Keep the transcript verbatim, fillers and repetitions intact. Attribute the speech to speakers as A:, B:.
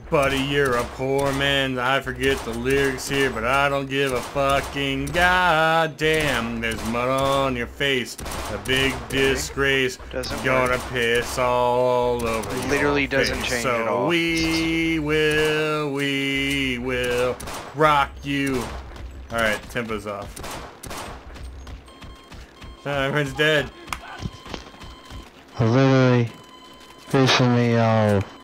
A: Buddy, you're a poor man. I forget the lyrics here, but I don't give a fucking goddamn. There's mud on your face, a big disgrace.
B: Doesn't
A: Gonna
B: work.
A: piss all over
B: Literally
A: your
B: doesn't
A: face.
B: change
A: so
B: at all.
A: we will, we will rock you. All right, tempo's off. Uh, everyone's dead.
C: Literally pissing me off.